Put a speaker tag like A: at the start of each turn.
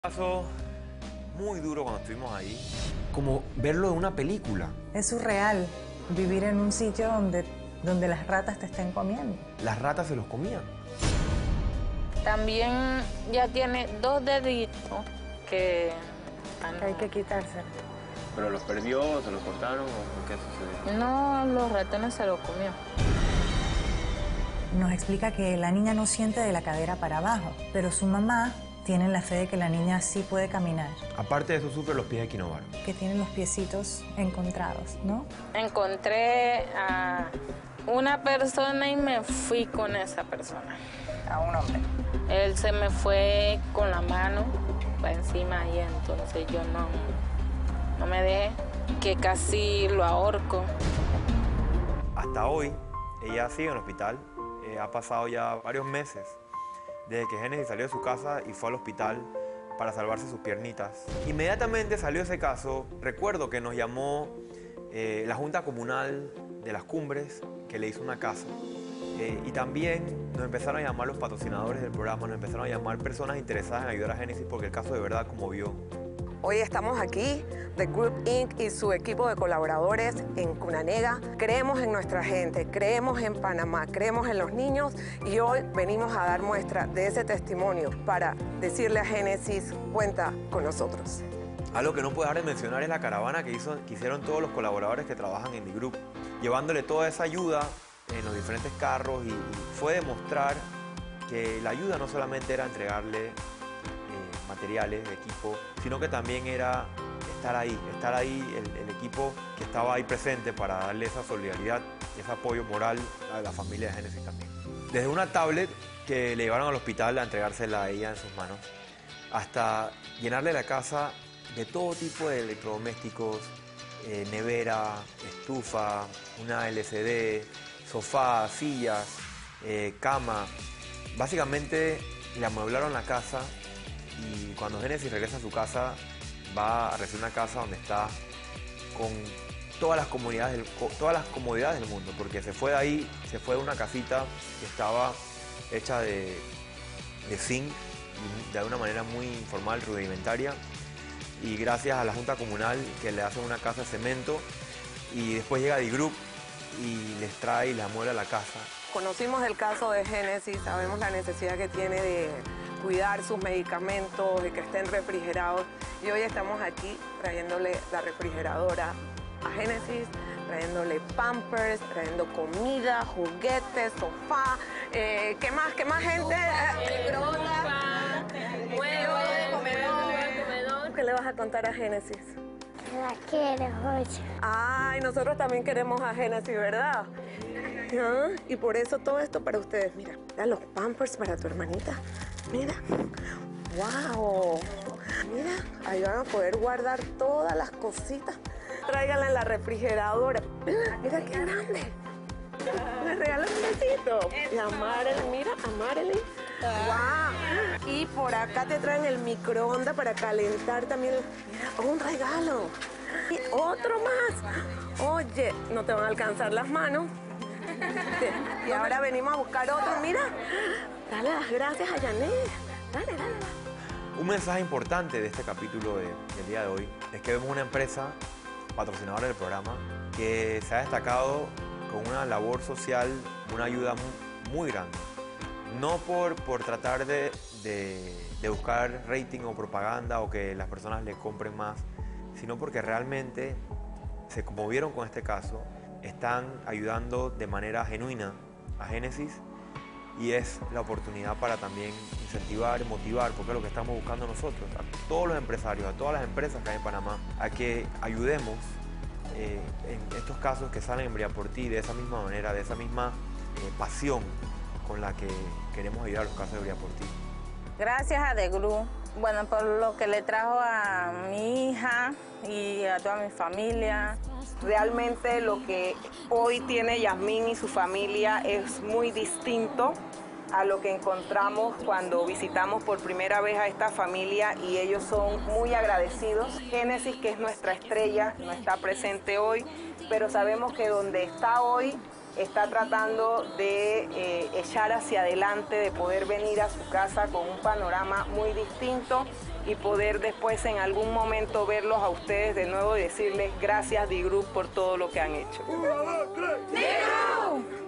A: Pasó muy duro cuando estuvimos ahí, como verlo en una película.
B: Es surreal vivir en un sitio donde las ratas te estén comiendo.
A: Las ratas se los comían.
C: También ya tiene 2 deditos que
B: Hay que quitárselo.
A: ¿Pero los perdió, se los cortaron o qué sucedió?
C: No, los ratones se los comió.
B: Nos explica que la niña no siente de la cadera para abajo, pero su mamá tiene la fe de que la niña sí puede caminar.
A: Aparte de eso, sufre los pies de Kinovaro.
B: Que tiene los piecitos encontrados, ¿no?
C: Encontré a una persona y me fui con esa persona.
B: A un hombre.
C: Él se me fue con la mano para encima y entonces yo no me dejé, que casi lo ahorco.
A: Hasta hoy, ella sigue en el hospital. Ha pasado ya varios meses desde que Génesis salió de su casa y fue al hospital para salvarse sus piernitas. Inmediatamente salió ese caso. Recuerdo que nos llamó la Junta Comunal de las Cumbres, que le hizo una casa. Y también nos empezaron a llamar los patrocinadores del programa, nos empezaron a llamar personas interesadas en ayudar a Génesis porque el caso de verdad conmovió.
D: Hoy estamos aquí, The Group Inc. y su equipo de colaboradores en Cunanega. Creemos en nuestra gente, creemos en Panamá, creemos en los niños y hoy venimos a dar muestra de ese testimonio para decirle a Génesis, cuenta con nosotros.
A: Algo que no puedo dejar de mencionar es la caravana que hicieron todos los colaboradores que trabajan en The Group, llevándole toda esa ayuda en los diferentes carros y fue demostrar que la ayuda no solamente era entregarle materiales de equipo, sino que también era estar ahí el equipo que estaba ahí presente para darle esa solidaridad y ese apoyo moral a la familia de Génesis también. Desde una tablet que le llevaron al hospital a entregársela a ella en sus manos, hasta llenarle la casa de todo tipo de electrodomésticos, nevera, estufa, una LCD, sofá, sillas, cama. Básicamente le amueblaron la casa. Y cuando Génesis regresa a su casa, va a recibir una casa donde está con todas las comodidades del mundo, porque se fue de ahí, se fue de una casita que estaba hecha de zinc, de una manera muy informal, rudimentaria, y gracias a la Junta Comunal que le hacen una casa de cemento, y después llega The Group y les trae y les amuebla la casa.
D: Conocimos el caso de Génesis, sabemos la necesidad que tiene de cuidar sus medicamentos, de que estén refrigerados. Y hoy estamos aquí trayéndole la refrigeradora a Génesis, trayéndole Pampers, trayendo comida, juguetes, sofá. ¿Qué más, gente? Microondas, huevos, comedor. ¿Qué le vas a contar a Génesis?
E: La quiero mucho.
D: Ay, nosotros también queremos a Génesis, ¿verdad? ¿Ah? Y por eso todo esto para ustedes. Mira, los Pampers para tu hermanita. Mira. ¡Wow! Mira, ahí van a poder guardar todas las cositas. Tráiganla en la refrigeradora. Mira qué grande. Le regalan un besito. Y a Marilyn, mira, a Marilyn. ¡Wow! Y por acá te traen el microondas para calentar también. Mira, un regalo. Y otro más. Oye, no te van a alcanzar las manos. Y ahora venimos a buscar otro. Mira, dale las gracias a Janet. Dale.
A: Un mensaje importante de este capítulo del día de hoy es que vemos una empresa patrocinadora del programa que se ha destacado con una labor social, una ayuda muy grande. No por tratar de buscar rating o propaganda o que las personas le compren más, sino porque realmente se conmovieron con este caso, están ayudando de manera genuina a Génesis y es la oportunidad para también incentivar y motivar, porque es lo que estamos buscando nosotros, a todos los empresarios, a todas las empresas que hay en Panamá, a que ayudemos en estos casos que salen en Brilla por Ti de esa misma manera, de esa misma pasión con la que queremos ayudar a los casos de Brilla por Ti.
C: Gracias a The Group, bueno, por lo que le trajo a mi hija y a toda mi familia.
F: Realmente lo que hoy tiene Yasmín y su familia es muy distinto a lo que encontramos cuando visitamos por primera vez a esta familia y ellos son muy agradecidos. Génesis, que es nuestra estrella, no está presente hoy, pero sabemos que donde está hoy está tratando de echar hacia adelante, de poder venir a su casa con un panorama muy distinto y poder después en algún momento verlos a ustedes de nuevo y decirles gracias D-Group por todo lo que han hecho.
G: ¡D-Group!